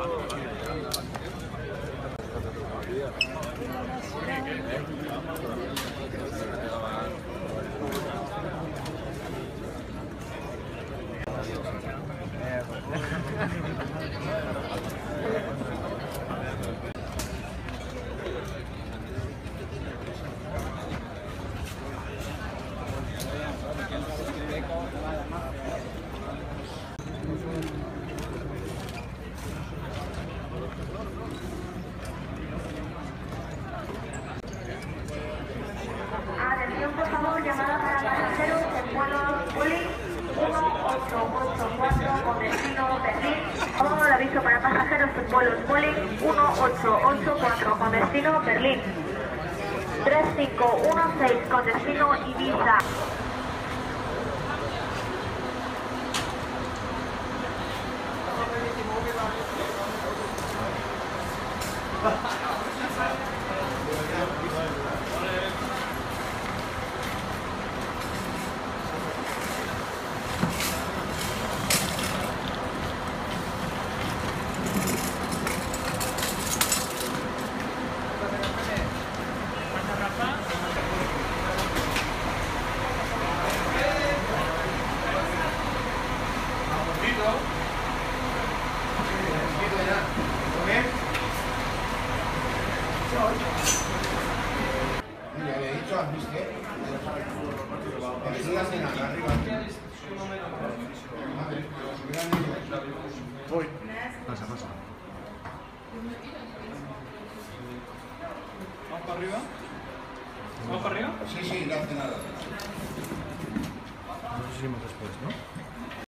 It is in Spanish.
Atención, por favor, llamada para pasajeros en vuelo Vueling 1884 con destino Berlín. Por favor, aviso para pasajeros en vuelos Vueling 1884 con destino Berlín. 3516 con destino Ibiza. Mira, le he dicho a Mister que sigas en arriba. Voy. Pasa. ¿Vamos para arriba? ¿Vamos para arriba? Sí, no hace nada. Nos seguimos después, ¿no?